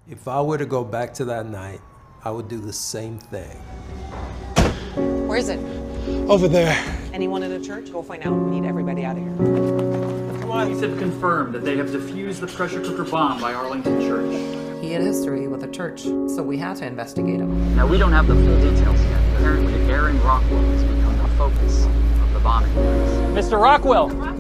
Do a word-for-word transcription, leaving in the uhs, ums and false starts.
If I were to go back to that night, I would do the same thing. Where is it? Over there. Anyone in the church? Go find out. We need everybody out of here. Police have confirmed that they have defused the pressure cooker bomb by Arlington Church. He had history with the church, so we had to investigate him. Now, we don't have the full details yet. Apparently, Aaron Rockwell has become the focus of the bombing. Mister Rockwell!